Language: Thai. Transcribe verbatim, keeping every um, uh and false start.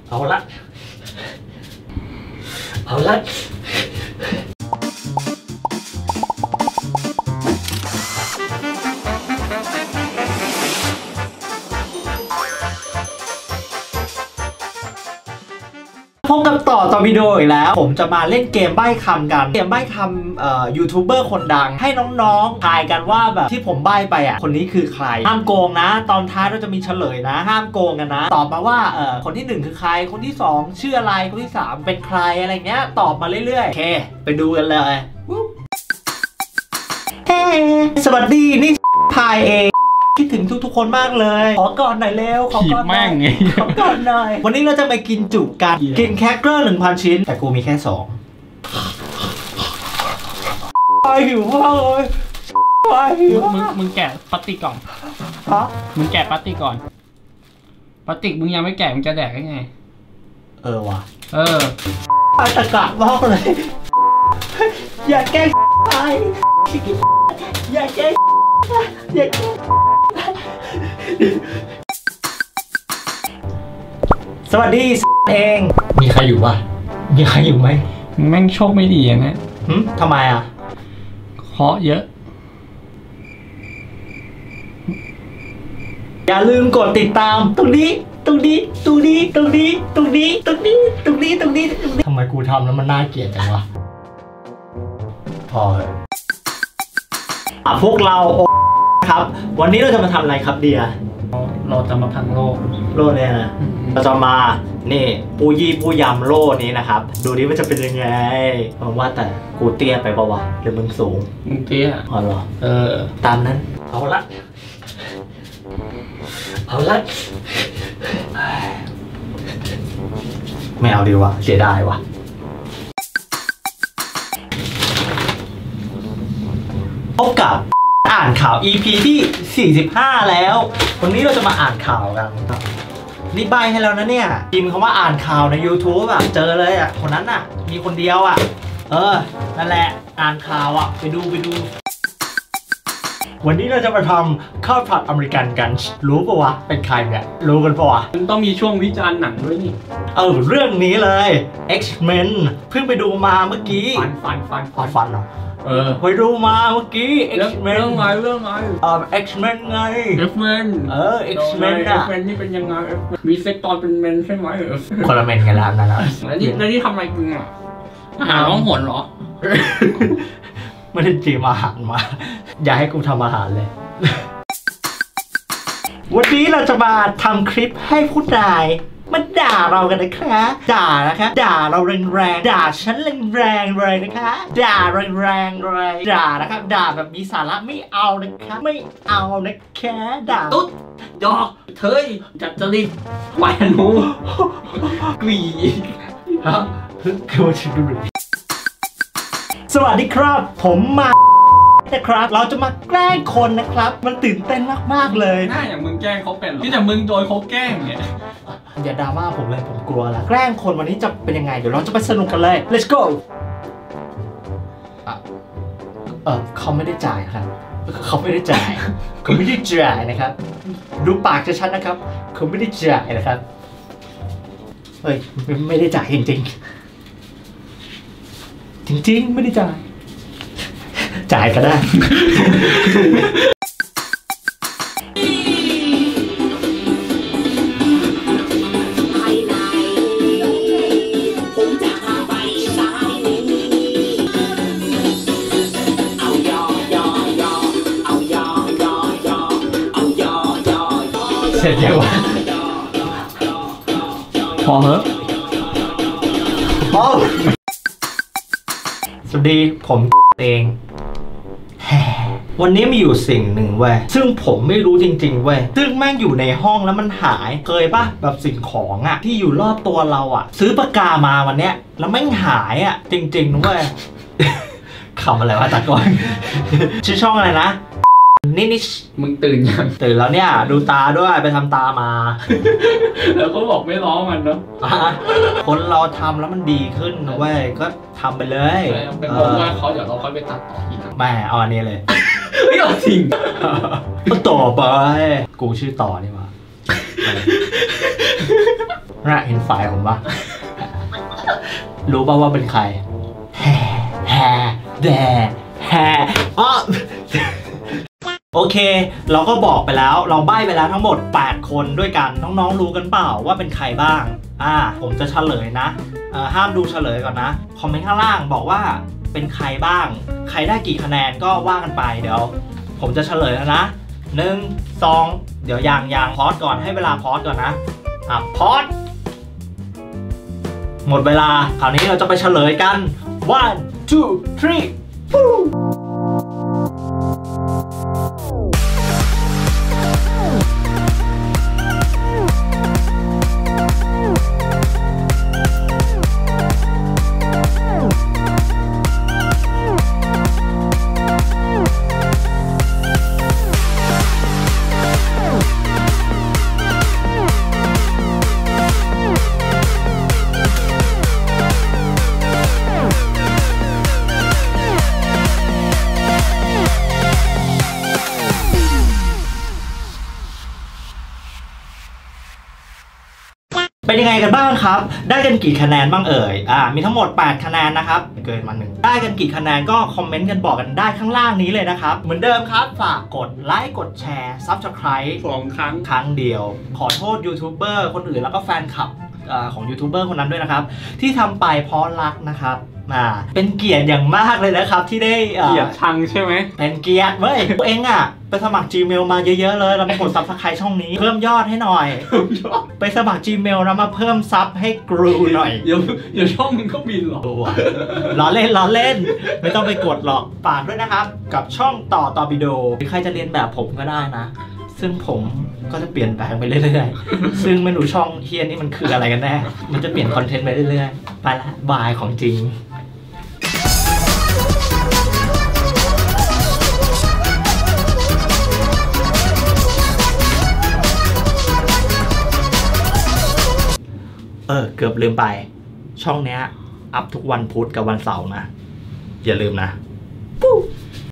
เอาละเอาละพบกับต่อต่อวิดีโออีกแล้วผมจะมาเล่นเกมใบ้คำกันเกมใบ้คำเอ่อยูทูบเบอร์คนดังให้น้องๆทายกันว่าแบบที่ผมใบ้ไปอ่ะคนนี้คือใครห้ามโกงนะตอนท้ายเราจะมีเฉลยนะห้ามโกงกันนะตอบมาว่าเอ่อคนที่หนึ่งคือใครคนที่สองชื่ออะไรคนที่สามเป็นใครอะไรเงี้ยตอบมาเรื่อยๆโอเคไปดูกันเลยเฮ้สวัสดีนี่พายเองคิดถึงทุกๆคนมากเลยขอก่อนหน่อยเร็วขอก่อนหน่อยขอก่อนหน่อยวันนี้เราจะไปกินจุกันกินแคคเกอร์หนึ่งพันชิ้นแต่กูมีแค่สองไปหิวมากเลยไปหิวมึงมึงแกะพลาสติกก่อนฮะมึงแกะพลาสติกก่อนพลาสติกมึงยังไม่แกะมึงจะแดกได้ไงเออว่ะเออไปตะกะมากเลยอย่าแกล้งไปอย่าแกล้งอย่าแกล้งสวัสดีเองมีใครอยู่วะมีใครอยู่ไหมแม่งโชคไม่ดีอย่างนี้หืมทำไมอ่ะเคาะเยอะอย่าลืมกดติดตามตรงนี้ตรงนี้ตรงนี้ตรงนี้ตรงนี้ตรงนี้ตรงนี้ตรงนี้ตรงนี้ทำไมกูทำแล้วมันน่าเกลียดจังวะพอเลยอ่ะพวกเราครับวันนี้เราจะมาทำอะไรครับเดียเราจะมาพังโลกโลเนี่ยนะเราจะมานี่ปูยี่ปูยำโลนี้นะครับดูดิว่าจะเป็นยังไงผมว่าแต่กูเตี้ยไปปะวะหรือมึงสูงมึงเตี้ยอ๋อเหรอเออตามนั้นเอาละเอาละไม่เอาดีวะเสียดายวะพบกับอ่านข่าว อี พี ที่สี่สิบห้าแล้ววันนี้เราจะมาอ่านข่าวกันนี่ใบให้แล้วนะเนี่ยพิมพ์คำว่าอ่านข่าวใน ยูทูบ อ่ะเจอเลยอ่ะคนนั้นอ่ะมีคนเดียวอ่ะเออนั่นแหละอ่านข่าวอ่ะไปดูไปดูวันนี้เราจะมาทำข้าวผัดอเมริกันกันรู้ปะวะเป็นใครเนี่ยรู้กันปะวะมันต้องมีช่วงวิจารณ์หนังด้วยนี่เออเรื่องนี้เลย X-Men เพิ่งไปดูมาเมื่อกี้ฟันฟันฟันฟันฟันเหรอเออไปดูมาเมื่อกี้ X-Men เรื่องไงเรื่องไงเออ X-Men ไง X-Men เออ X-Men อะ X-Men นี่เป็นยังไงมีเซ็กตอนเป็นเมนใช่ไหมคนละเมนกันแล้วนั่นแหละแล้วนี่แล้วนี่ทำอะไรกินอ่ะหาร้องหนเหรอไม่ได้จีมอาหารมาอย่าให้กูทำอาหารเลยวันนี้เราจะมาทำคลิปให้ผู้นายมาด่าเรากันนะคะด่านะคะด่าเราแรงๆด่าฉันแรงๆเลยนะคะด่าแรงๆเลยด่านะคะด่าแบบมีสาระไม่เอานะคะไม่เอานะคะด่าตุ๊ดดอกเธยจัดจริตแหวนหนูกรีฮะคือว่าฉันดูดิสวัสดีครับผมมานะครับเราจะมาแกล้งคนนะครับมันตื่นเต้นมากๆเลยน่าอย่างมึงแกล้งเขาเป็นที่แต่มึงโดนเขาแกล้งเนี่ยอย่าดราม่าผมเลยผมกลัวแล้วแกล้งคนวันนี้จะเป็นยังไงเดี๋ยวเราจะไปสนุกกันเลย let's go เออเขาไม่ได้จ่ายครับเขาไม่ได้จ่ายเขาไม่ได้จ่ายนะครับดูปากจะชัดนะครับเขาไม่ได้จ่ายนะครับเฮ้ยไม่ได้จ่ายจริงๆจริงๆไม่ได้จ่ายจ่ายก็ได้เสร็จยังวะพอเหรอพอสวัสดีผมเองวันนี้มีอยู่สิ่งหนึ่งเว้ยซึ่งผมไม่รู้จริงๆเว้ยซึ่งแม่งอยู่ในห้องแล้วมันหายเคยปะแบบสิ่งของอะที่อยู่รอบตัวเราอะซื้อปากกามาวันเนี้ยแล้วแม่งหายอะจริงๆเว้ยขำอะไรวะตะกอนชื่อช่องอะไรนะนี่นี่มึงตื่นยังตื่นแล้วเนี่ยดูตาด้วยไปทำตามาแล้วเขาบอกไม่ร้องมันเนาะคนเราทำแล้วมันดีขึ้นนะเว้ยก็ทำไปเลยเป็นบอกว่าเขาเดี๋ยวเราค่อยไปตัดต่อทีหลังไม่เอาอันนี้เลยไม่เอาจริงต่อไปกูชื่อต่อนี่วะน่าเห็นไฟผมปะ รู้ป่าว่าเป็นใครแฮ่แฮ่แด่แฮ่อ้อ โอเคเราก็บอกไปแล้วเราใบ้ไปแล้วทั้งหมดแปดคนด้วยกันน้องๆรู้กันเปล่าว่าเป็นใครบ้างอ่าผมจะเฉลยนะอ่าห้ามดูเฉลยก่อนนะคอมเมนต์ข้างล่างบอกว่าเป็นใครบ้างใครได้กี่คะแนนก็ว่ากันไปเดี๋ยวผมจะเฉลยแล้วนะหนึ่งสองเดี๋ยวยังยังพอสก่อนให้เวลาพอสก่อนนะอ่ะพอสหมดเวลาคราวนี้เราจะไปเฉลยกัน one two three ฟู้เป็นยังไงกันบ้างครับได้กันกี่คะแนนบ้างเอ่ยอ่ามีทั้งหมดแปดคะแนนนะครับเกินมาหนึ่งได้กันกี่คะแนนก็คอมเมนต์กันบอกกันได้ข้างล่างนี้เลยนะครับเหมือนเดิมครับฝากกดไลค์กดแชร์ ซับสไครบ์สองครั้งครั้งเดียวขอโทษยูทูบเบอร์คนอื่นแล้วก็แฟนคลับของยูทูบเบอร์คนนั้นด้วยนะครับที่ทำไปเพราะรักนะครับอ่าเป็นเกียรติอย่างมากเลยนะครับที่ได้เกียรติชังใช่ไหมเป็นเกียรติเว้ยตัวเองอ่ะไปสมัคร Gmail มาเยอะๆเลยเราไปกดซับสไครต์ช่องนี้เพิ่มยอดให้หน่อยไปสมัคร Gmail แล้วมาเพิ่มซับให้กรูหน่อยเดี๋ยวเดี๋ยวช่องมึงก็บินหรอล้อเล่นล้อเล่นไม่ต้องไปกดหรอกฝากด้วยนะครับกับช่องต่อต่อวิดีโอใครจะเรียนแบบผมก็ได้นะซึ่งผมก็จะเปลี่ยนแปลงไปเรื่อยๆซึ่งไม่รู้ช่องเฮียนี่มันคืออะไรกันแน่มันจะเปลี่ยนคอนเทนต์ไปเรื่อยๆไปละบายของจริงเออเกือบลืมไปช่องเนี้ยอัพทุกวันพุธกับวันเสาร์นะอย่าลืมนะปุ๊บ